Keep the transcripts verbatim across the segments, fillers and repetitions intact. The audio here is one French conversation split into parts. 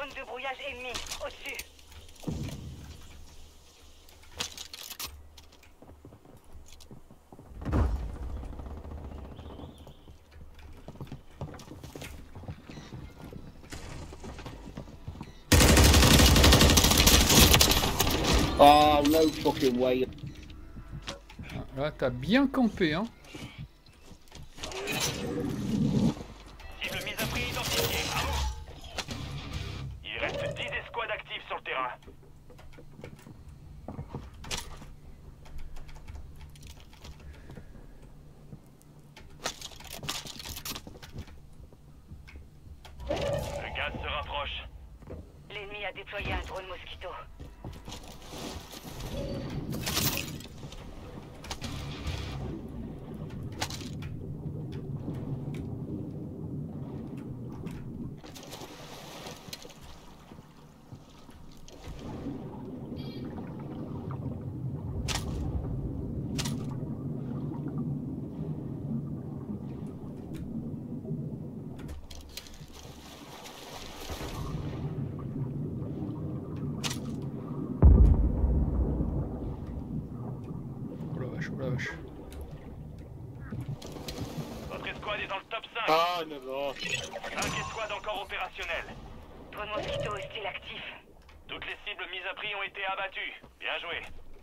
Drone de brouillage ennemi, au-dessus. Oh, no fucking way. Là, t'as bien campé, hein. Cible mise à prix identifiée. À vous. Il reste dix escouades actives sur le terrain. Le gaz se rapproche. L'ennemi a déployé un drone Mosquito. Oh la vache, oh la vache. Votre escouade est dans le top cinq. Ah, never. cinq escouades encore opérationnelles. Drone Mosquito hostile actif. Toutes les cibles mises à prix ont été abattues. Bien joué.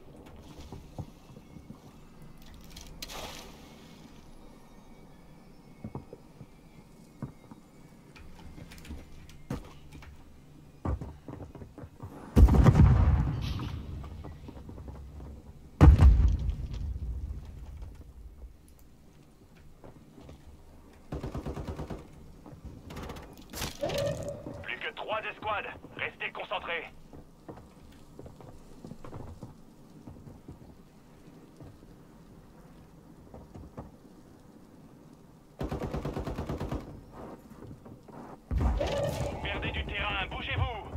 Plus que trois escouades. Restez concentrés. Vous perdez du terrain, bougez-vous.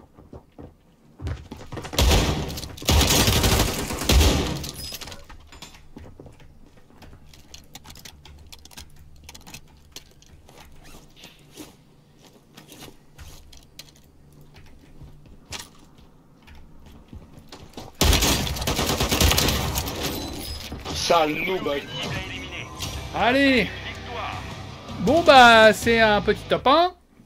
Sale noob. Cible à éliminer. Allez. Victoire. Bon bah, c'est un petit top un.